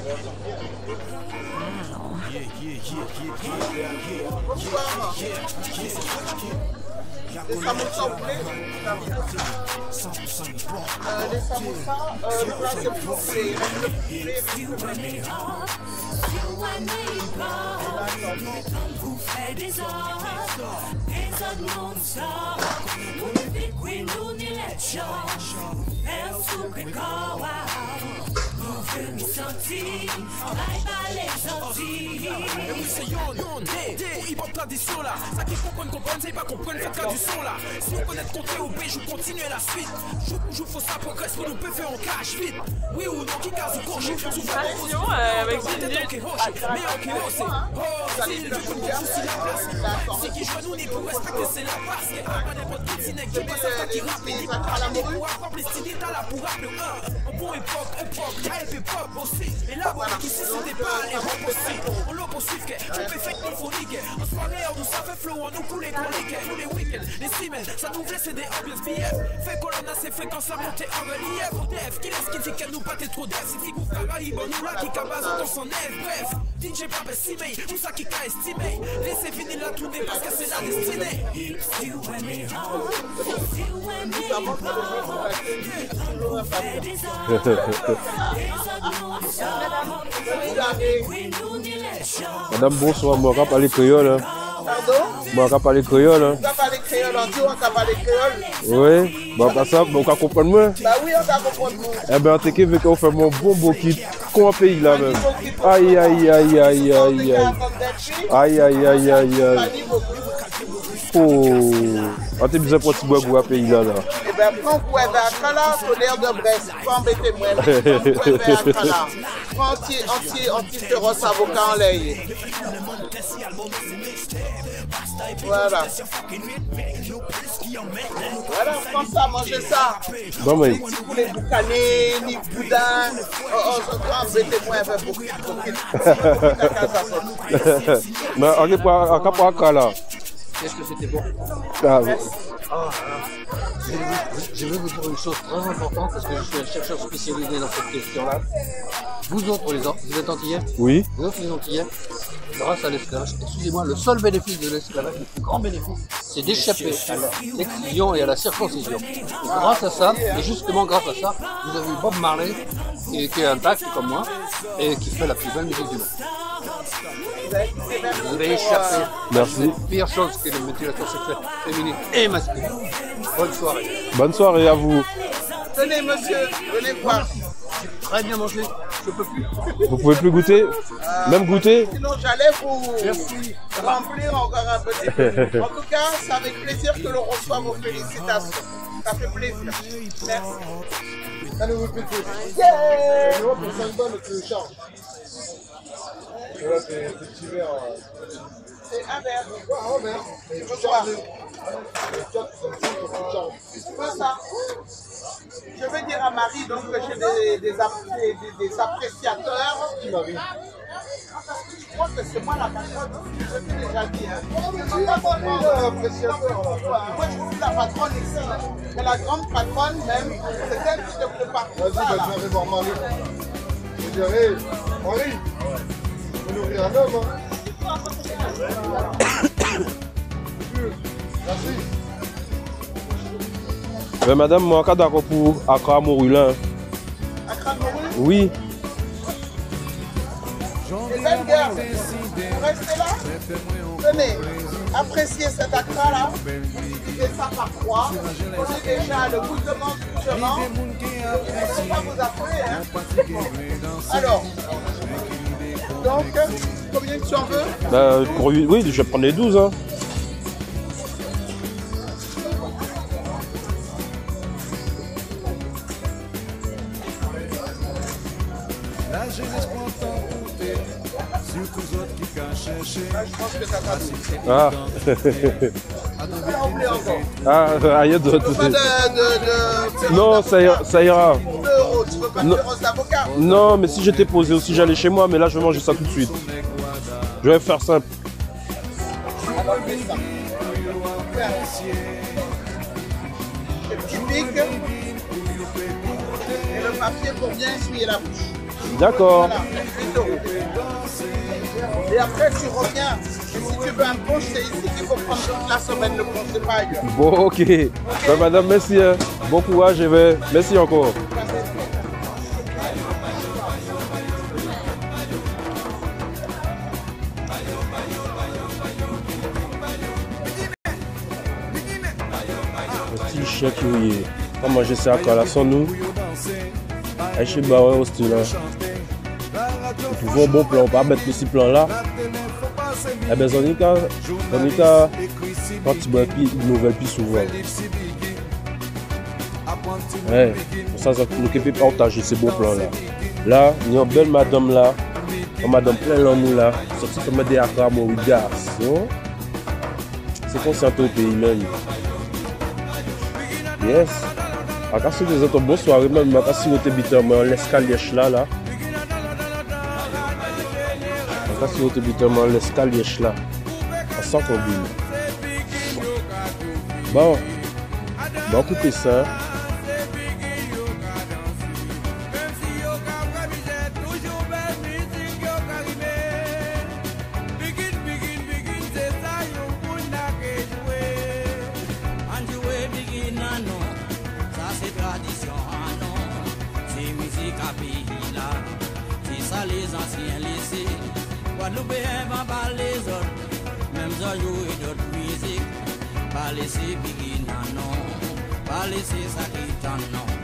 Bonsoir. Les samoussas, vous voulez? Les samoussas, là c'est pour tradition là, ça qui faut qu'on comprenne, c'est pas comprendre cette tradition là. Si on connaît le côté OP, je continue la suite. Je faut ça progresse pour nous peut faire en cash vite. Oui ou non, qui casse au corps, j'ai fait tout avec mais ok, c'est si le coup de souci la place. Si qui joue nous, n'est pour respecter, c'est la passe. Pas n'importe qui dîner qui passe à qui rappelle. Pour avoir plus stylé, t'as là pour rappeler un bon époque, hype et pop aussi. Et là, voilà qui c'était pas les rock aussi. On l'a poursuivre, on peut faire une phonique. En soirée, on nous ça fait flow, on nous coule les chroniques. Tous les week-ends, les semaines, ça nous laisse des ambiances BF. Fait qu'on a ces fréquences à monter en relief. Au def, qui laisse qui dit qu'elle nous battait trop def. Si vous Caraïbes, nous là qui cabase, on s'en est. Bref, DJ Papa Simei, tout ça qui t'a estimé. Laissez finir la tournée parce que c'est la destinée. Madame, bonsoir, moi, je vais parler créole. Pardon? Moi, je vais parler créole. Tu vas parler créole en tout, on va parler créole? Oui, bon, comme ça, on va comprendre moi. Bah oui, on va comprendre vous. Eh bien, t'es qu'avec on fait mon bon kit. Comme un pays là même. Aïe, aïe, aïe, aïe, aïe, aïe. Aïe, aïe, aïe, aïe, aïe. Oh, on t'a besoin de petit bois pour un pays là. Eh bien, prends pour un Akala, tonnerre de Brest. Pas embêter moi. Prends pour un Akala. Prends anti féroce avocat en l'air. Voilà. Voilà, prends ça, mangez ça. Bon, mais. Petit poulet boucané, ni boudin. Embêtez-moi un peu pour Mais on est pas à là. Qu'est-ce que c'était bon? Ah, Je vais vous dire une chose très importante parce que je suis un chercheur spécialisé dans cette question-là. Vous autres, vous êtes antillais? oui. Vous autres, les antillais, grâce à l'esclavage, excusez-moi, le seul bénéfice de l'esclavage, le plus grand bénéfice, c'est d'échapper à l'excision et à la circoncision. Et grâce à ça, et justement grâce à ça, vous avez eu Bob Marley, qui est intact comme moi, et qui fait la plus belle musique du monde. Vous avez échappé. Merci. La pire chose que la mutilation sexuelle féminine et masculine. Bonne soirée. Bonne soirée à vous. Tenez, monsieur, venez voir. Très bien mangé, je peux plus. Vous pouvez plus goûter? Même goûter? Sinon, j'allais vous remplir encore un petit peu. En tout cas, c'est avec plaisir que l'on reçoit vos félicitations. Ça fait plaisir. Merci. Ça nous fait plaisir. Yeah! Pour 5 balles, tu le changes. Là, c'est petit verre. C'est un verre. Un verre. Tu veux quoi? C'est pas ça. Je vais dire à Marie donc que j'ai des appréciateurs. qui Marie? Je crois que c'est moi la patronne. Je l'ai déjà dit. Hein. Moi je suis la patronne ici. Mais la grande patronne même, c'est elle qui te prépare tout ça. Vas-y, je vais voir Marie. Je dirais, Marie, vous nourrir un homme. Merci. Mais madame, moi, je suis d'accord pour Accra Morula. Accra Morula? Oui. Et belle girl, vous restez là? Tenez, appréciez cet Accra là. Multipliez ça par 3. Prenez déjà le goûtement du chemin. Je ne vais pas vous appeler. Hein. Alors, donc, combien tu en veux? Oui, je vais prendre les 12. Hein. La jeunesse prend tant coûter, surtout les autres qui cachent chercher. Je pense que ça va tout. Ah. Ah, il y a d'autres. Non, ça ira. Tu veux pas de féroce d'avocat? Non, mais si j'étais posé aussi, j'allais chez moi, mais là, je vais manger ça tout de suite. Je vais faire simple. Alors, fais ça. Et tu piques. Et le papier pour bien essuyer la bouche. D'accord. Voilà, 8 euros. Et après, tu reviens. Et si tu veux un punch, c'est ici qu'il faut prendre toute la semaine le punch, c'est pas ailleurs. Bon, ok. Ben, madame, merci. Hein. Bon courage, je vais. Merci encore. Petit chèque, oui. On va manger ça à la son nous. Et chez Barre aussi là. Vous pouvez un bon plan, on va mettre ce plan là. Eh bien, on est quand tu bois une nouvelle plus souvent. Ouais, ça, nous qui peut partager ces beaux plans là. Là, il y a une belle madame là. Une madame plein l'amour là. Sorti comme des accords, mon garçon. C'est conscient au pays même. Yes. Alors, si vous êtes en bonne soirée, même, si vous êtes habitant dans l'escalier là. Alors, si vous êtes habitant dans l'escalier là. On sent qu'on bille. Bon. Bon, écoutez ça. Les anciens laissés, Guadeloupe va pas les autres, même si on joue d'autres musiques, pas laisser Biggie non, pas laisser ça qui t'en non.